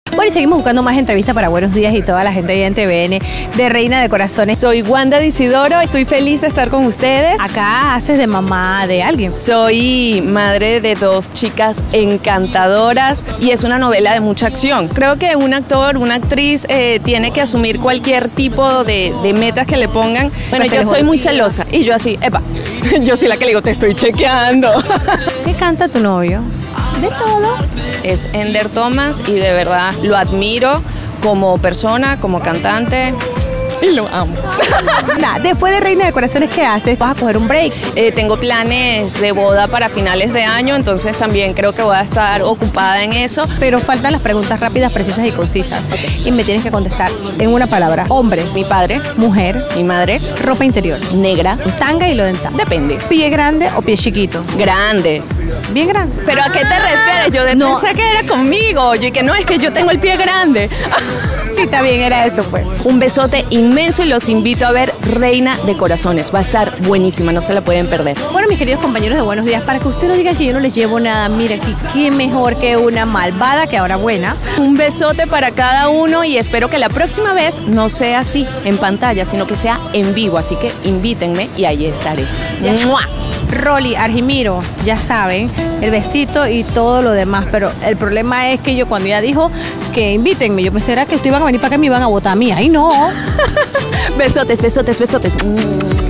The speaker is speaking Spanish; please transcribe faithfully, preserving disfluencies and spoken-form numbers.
Bueno, y seguimos buscando más entrevistas para Buenos Días y toda la gente ahí en T V N de Reina de Corazones. Soy Wanda Isidoro, estoy feliz de estar con ustedes. Acá haces de mamá de alguien. Soy madre de dos chicas encantadoras y es una novela de mucha acción. Creo que un actor, una actriz eh, tiene que asumir cualquier tipo de, de metas que le pongan. Bueno, yo soy muy celosa y yo así, epa, yo soy la que le digo, te estoy chequeando. ¿Qué canta tu novio? De todo. Es Ender Thomas y de verdad lo admiro como persona, como cantante. Y lo amo. Nah, después de Reina de Corazones, ¿qué haces? ¿Vas a coger un break? Eh, tengo planes de boda para finales de año, entonces también creo que voy a estar ocupada en eso. Pero faltan las preguntas rápidas, precisas y concisas. Okay. Y me tienes que contestar en una palabra. Hombre. Mi padre. Mujer. Mi madre. Ropa interior. Negra. Tanga y lo dental. Depende. ¿Pie grande o pie chiquito? Grande. Bien grande. ¿Pero a qué te refieres? Yo de no. pensé que era conmigo. Yo y que no, es que yo tengo el pie grande. Sí, está bien, era eso pues. Un besote inmenso y los invito a ver Reina de Corazones. Va a estar buenísima, no se la pueden perder. Bueno, mis queridos compañeros de Buenos Días, para que ustedes no digan que yo no les llevo nada, mira aquí, qué mejor que una malvada que ahora buena. Un besote para cada uno y espero que la próxima vez no sea así, en pantalla, sino que sea en vivo. Así que invítenme y ahí estaré. ¡Mua! Rolly, Argimiro, ya saben, el besito y todo lo demás, pero el problema es que yo cuando ella dijo que invítenme, yo pensé era que ustedes iban a venir para acá y me iban a votar a mí, ahí no. Besotes, besotes, besotes.